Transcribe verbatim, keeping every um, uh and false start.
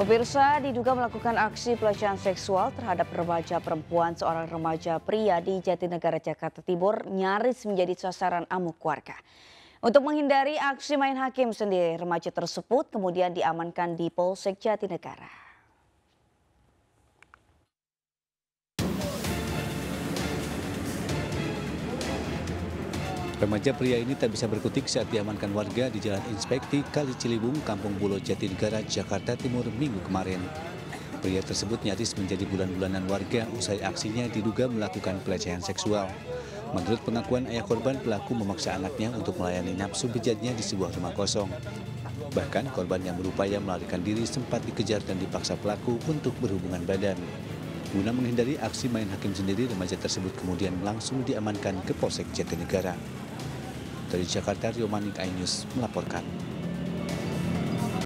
Pemirsa diduga melakukan aksi pelecehan seksual terhadap remaja perempuan. Seorang remaja pria di Jatinegara, Jakarta Timur nyaris menjadi sasaran amuk warga. Untuk menghindari aksi main hakim sendiri, remaja tersebut kemudian diamankan di Polsek Jatinegara. Remaja pria ini tak bisa berkutik saat diamankan warga di Jalan Inspekti Kali Ciliwung, Kampung Bulo, Jatinegara, Jakarta Timur minggu kemarin. Pria tersebut nyaris menjadi bulan-bulanan warga usai aksinya diduga melakukan pelecehan seksual. Menurut pengakuan ayah korban, pelaku memaksa anaknya untuk melayani nafsu bejatnya di sebuah rumah kosong. Bahkan korban yang berupaya melarikan diri sempat dikejar dan dipaksa pelaku untuk berhubungan badan. Guna menghindari aksi main hakim sendiri, remaja tersebut kemudian langsung diamankan ke Polsek Jatinegara. Dari Jakarta, Rio Manik, iNews melaporkan.